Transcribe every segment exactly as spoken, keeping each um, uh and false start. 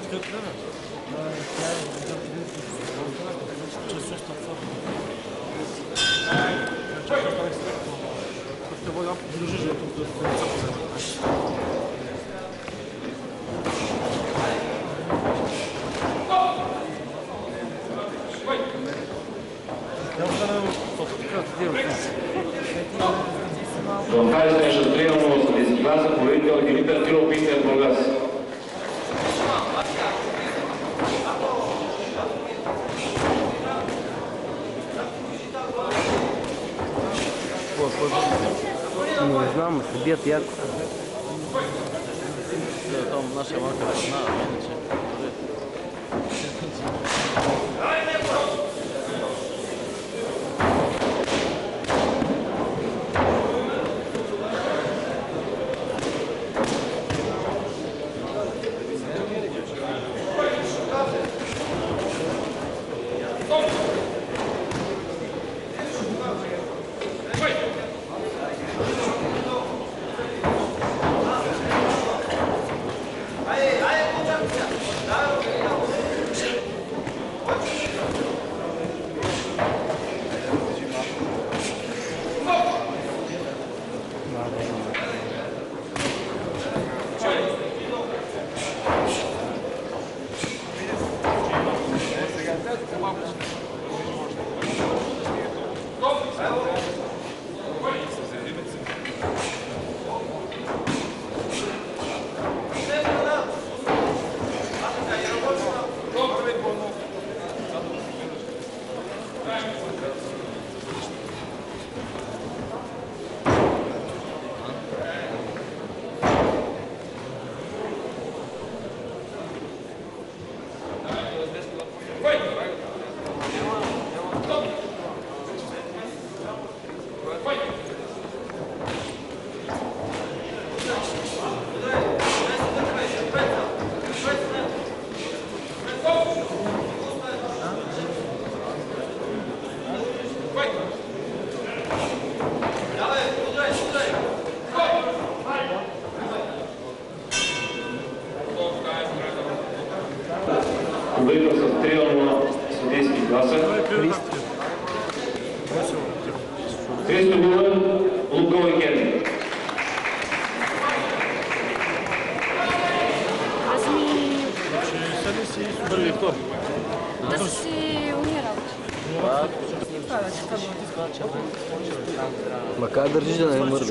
открит ли ме? Че също това. Чакай, това е стрекно. Като те водя, подложи, че тук да се поземе. До това изглежда триъмно за десет победител Димитър Тилов Интер Бургас. Не знам, се бият яко. Там наша марка не знае, иначе. Победител с триъмно на съдийски гласа. Христо Гулен, Лукова и Керни. Аз ми... Седи си първи втор. Да си умирал. Макар държиш да не е мърда.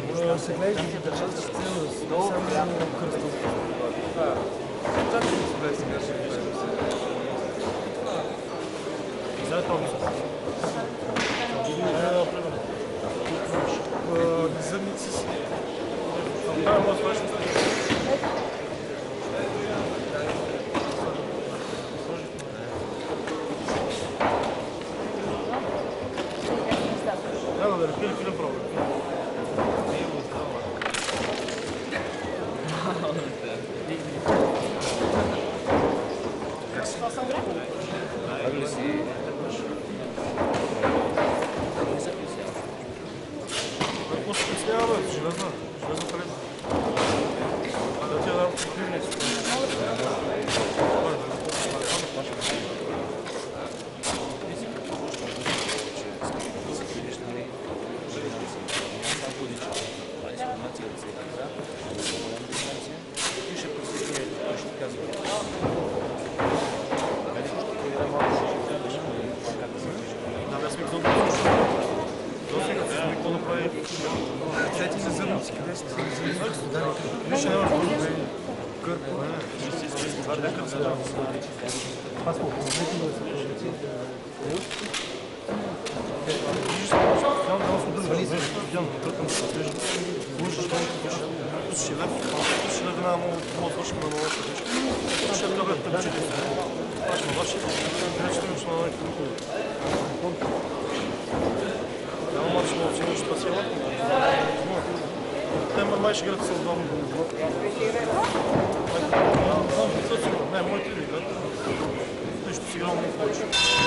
Задници си. Това е моят свършен. Да, да, ръпили филм проблем. Как си? Агли си. Какво се приснява, бе? Железна. Железна полезна. Да ти я дам кривница. Сети за зъбници, къде сте? Виж, няма да е гърбо, не? Това дека се дава. Аз по конкретно да се продължи. Виж, там да се удържа. Виж, видям, тръкам се отвежда. Слушаш, ще лев, ще лев една моят вършка на новата. Ще лев да тъпчите. Аз на ваши, вече имаш на новите никога. Няма марш на оцениш спасила. Те май ще играт с отдавно го. Не, моите ли играт. Той ще си играл много повече.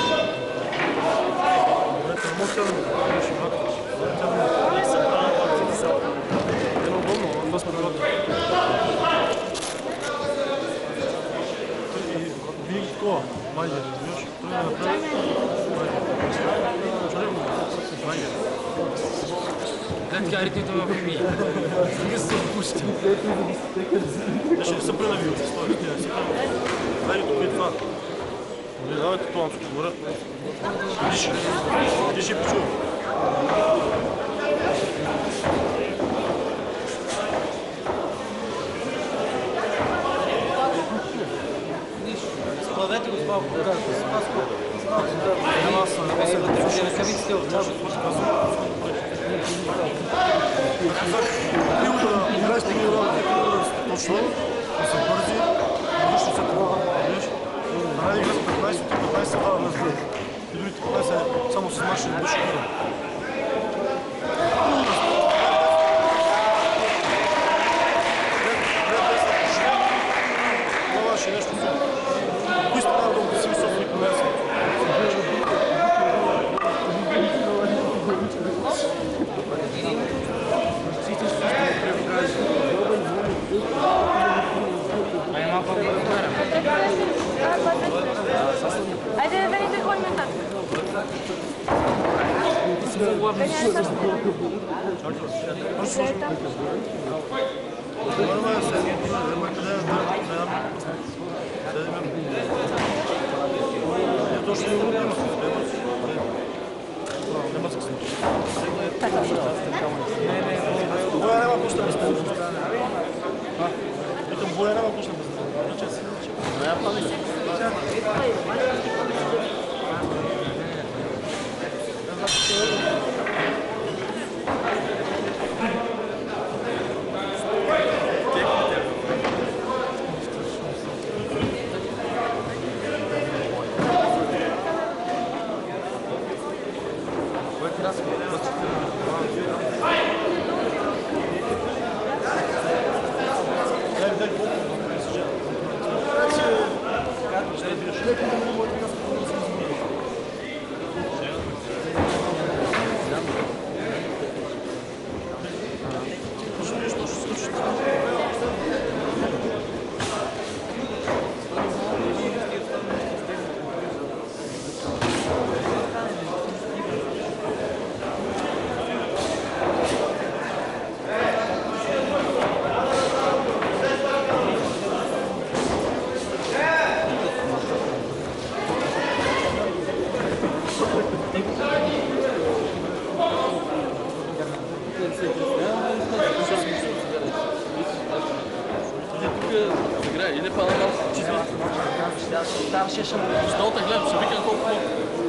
Добре, те не мога тя да ми ще играт. Тя да ми е неудобно, но това сме играт. Майдер, разбираш? Той е направил. Майдер. Гледка ритмите в ми. Не се пущи. Ще се пренавил. Стой, не се пренавил. Дай тук е това. Не давайте това, тук горе. Диши. Диши, почуй. Складете го с малко. Няма аз съм. Ей, вътре, ръкавиците отляво. Три удара, играеш три удара, точно, да са бързи, различно се това, виж? На една игра с петнайсет, от петнайсет се дава разбира. И другите петнайсет само с машини души удара. Това ще е нещо супер. Кои сте надолу да си високи конверсии? Айде да видите кой ме так. Нормално се е, ама къде е да точно не го има. Нема се късмеш. Боя няма пуща без това. Викам, боя няма пуща без това. Не я памет. Столта гледам, ще викам колко по...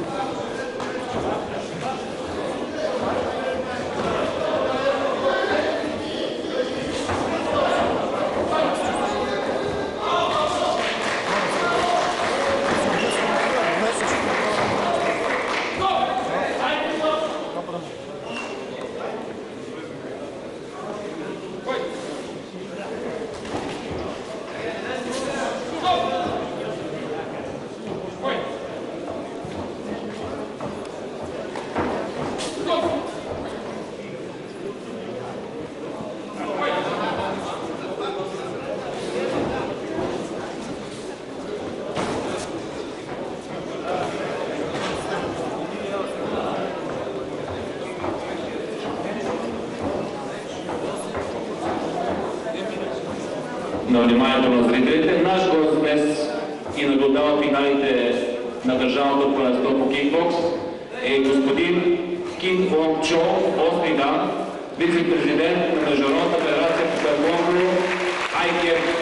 На вниманието на зрителите, наш гост днес и наблюдава финалите на държавното първенство по кикбокс е господин Ким Вон Чо Остридан, вице-президент на Международната федерация по таеквондо ай кей еф.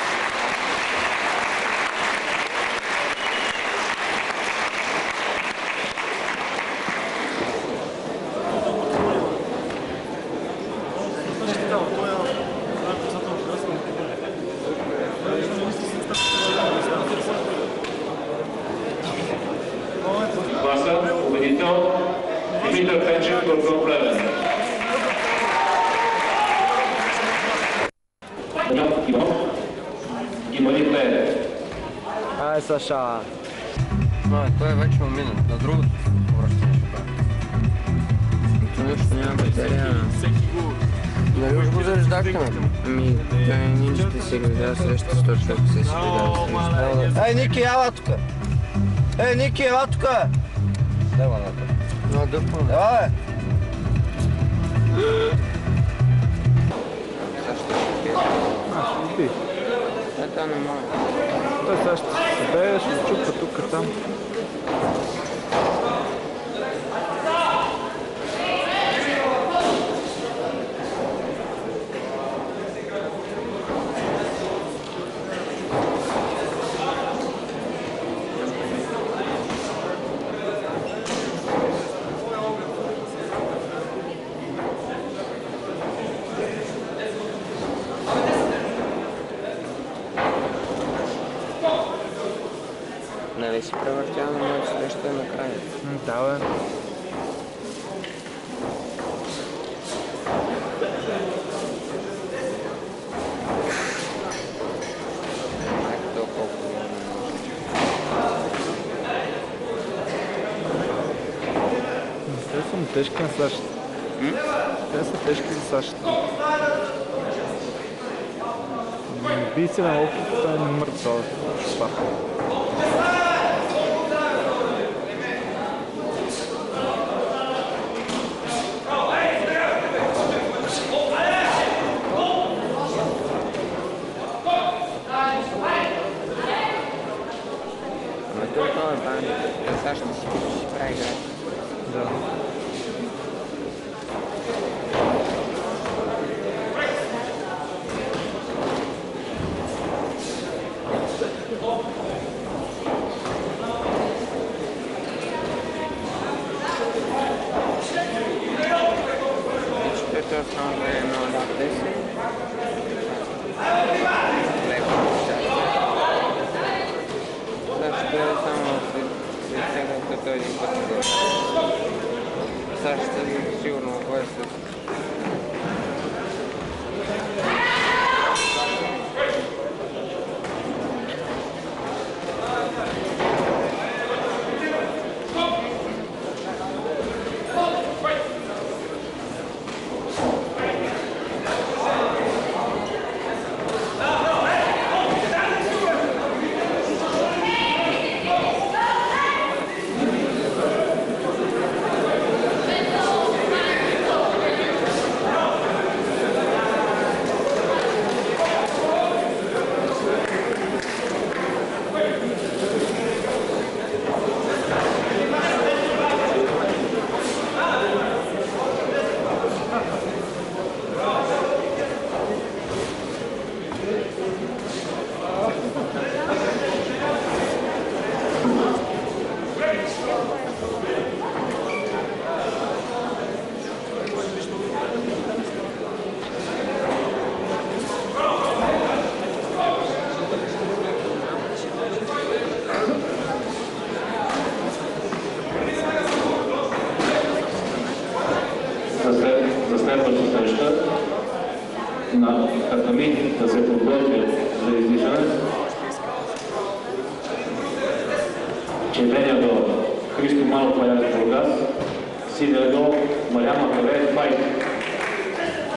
Гласа, победител, Димитър Пенчев, Горгон Плевен. Имали Плевен. Ай, Саша. А, той е вече моминен. На другото връщане ще прави. Нещо няма батерия. Нали уж го зареждахте, ме? Ами, той не ще си гледа среща сто човека се си гледа среща. Ай, Ники, ела тука! Е, Ники, ела тука! Дева на това. Но дъпвам. Ела, бе! Сега ще ще пия. А, ще пи. Е, това не може. Той сега ще се бее, ще чупа тук там. Нали си превъртява на моята среща накрая? М, Да, бе. Майка то колко ми е Те са му тежки на САЩ. Те са тежки за САЩ. Би се на окото, той е мъртва. Това. Ама той това е бан. Сега ще си ще прави игра. Да. Четвърта основа е едно над десет. Леко часа. Сега ще бъде само след сега като един път отгоре. Сега ще сигурно отгоре с За следващата среща на Хатами да се подготвят за издишане. Червения до Христо Малов Бургас, синия до Мариана Калеев Файт.